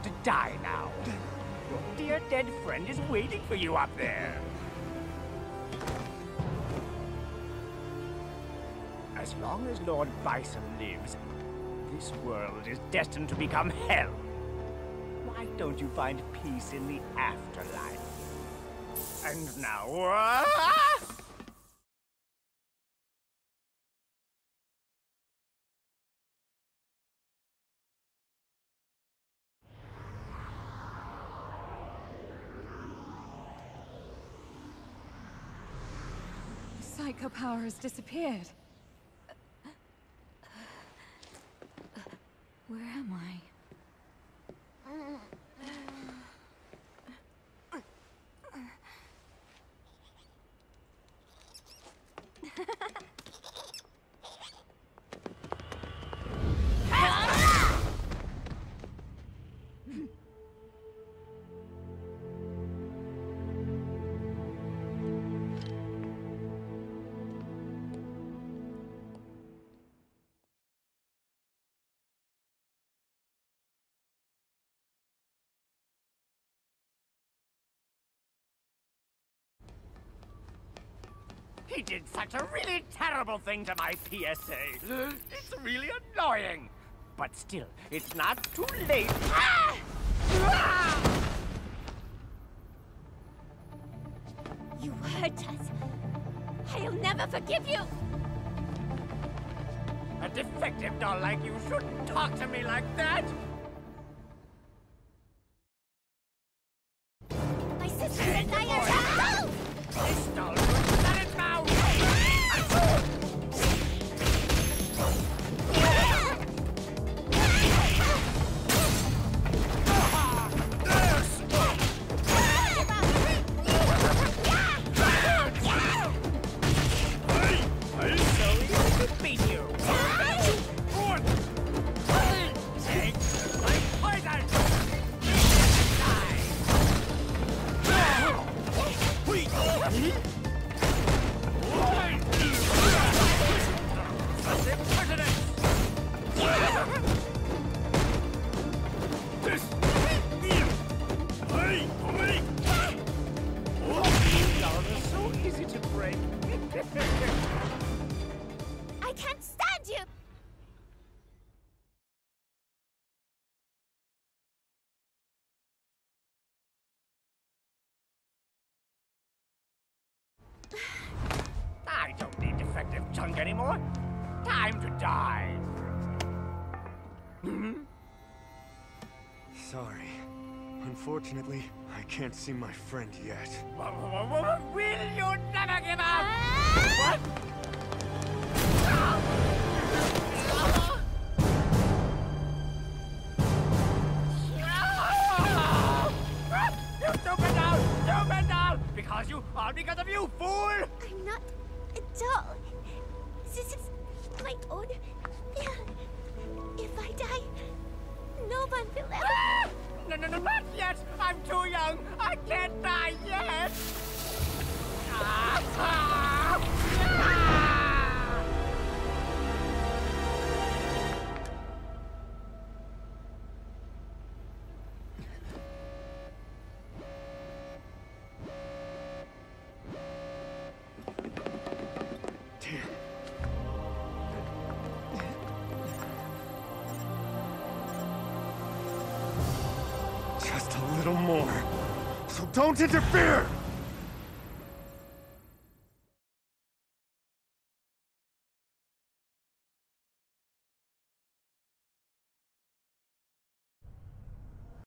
to die now. Your dear dead friend is waiting for you up there. As long as Lord Bison lives, this world is destined to become hell. Why don't you find peace in the afterlife? And now, Psycho power has disappeared. Where am I? he did such a really terrible thing to my PSA. It's really annoying. But still, it's not too late. Ah! Ah! You hurt us. I'll never forgive you. A defective doll like you shouldn't talk to me like that. My sister and I are help! This doll should shut its mouth. I can't stand you! I don't need defective junk anymore. Time to die. Sorry. Unfortunately, I can't see my friend yet. Will you never give up? What? You stupid doll! Stupid doll! All because of you, fool! I'm not a doll. This is my own. If I die, no one will ever. No, not yet! I'm too young! I can't die yet! Just a little more. So don't interfere!